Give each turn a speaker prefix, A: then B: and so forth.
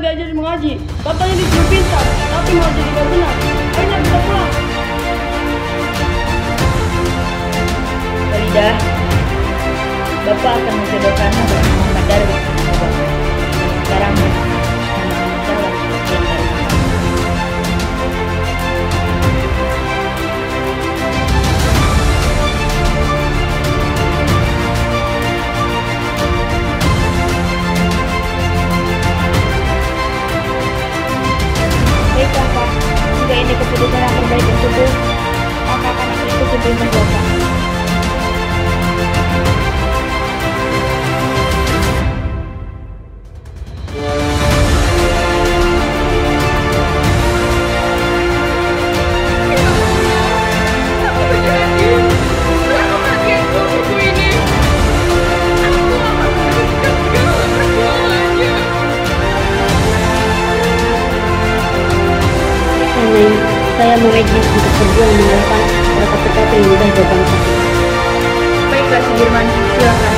A: belajar mengaji. Katanya disuruh pintar, tapi mau jadi gak benar. Akhirnya bisa pulang.
B: Faridah, Bapak akan menjodohkanmu dengan Muhammad Darwis. Sekarang memang menjawab sebagian dari nama.
C: Baiklah Pak, jika ini keputusan yang terbaik untukku, maka akan aku ikuti perintah Bapak.
D: Saya mau izin untuk berjuang mengalahkan para ketekatan yang mudah berbangsa.
B: Baiklah, Sudirman, silakan.